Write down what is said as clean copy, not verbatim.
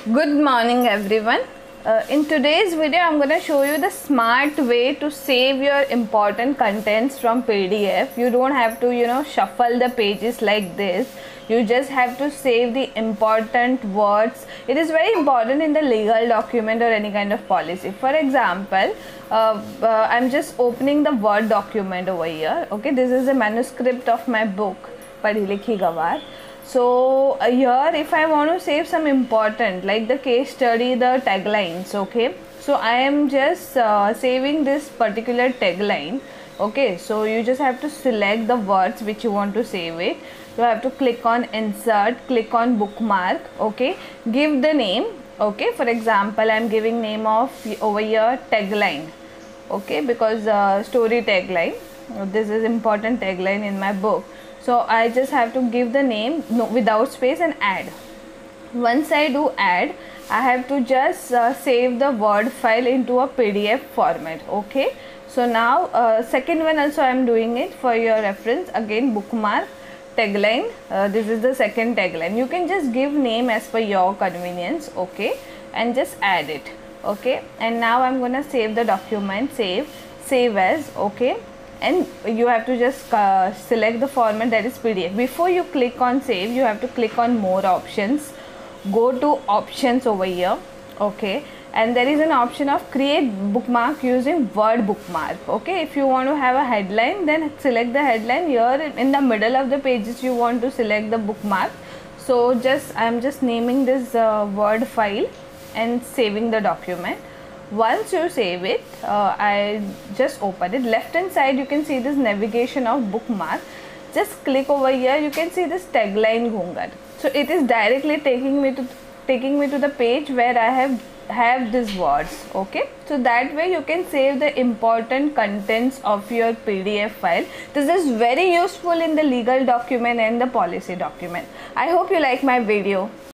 Good morning everyone. In today's video I'm going to show you the smart way to save your important contents from PDF. You don't have to shuffle the pages like this. You just have to save the important words. It is very important in the legal document or any kind of policy. For example, I'm just opening the Word document over here. Okay, this is a manuscript of my book Padhi Likhi Gawar. So here if I want to save some important like the case study, the taglines, okay, so I am just saving this particular tagline. Okay, so you just have to select the words which you want to save it. You have to click on insert, click on bookmark, okay, give the name. Okay, for example I am giving name of over here tagline, okay, because story tagline, this is important tagline in my book. So I just have to give the name without space and add. Once I do add, I have to just save the Word file into a PDF format. Okay, so now second one also I am doing it for your reference. Again, bookmark tagline, this is the second tagline. You can just give name as per your convenience, okay, and just add it. Okay, and now I'm gonna save the document, save as, okay, and you have to just select the format, that is PDF. Before you click on save, you have to click on more options, go to options over here, okay, and there is an option of create bookmark using Word bookmark. Okay, if you want to have a headline, then select the headline. Here in the middle of the pages you want to select the bookmark. So I'm just naming this Word file and saving the document. Once you save it, I just open it. Left hand side you can see this navigation of bookmark. Just click over here, you can see this tagline Ghungar. So it is directly taking me to the page where I have these words. Okay, so that way you can save the important contents of your PDF file. This is very useful in the legal document and the policy document. I hope you like my video.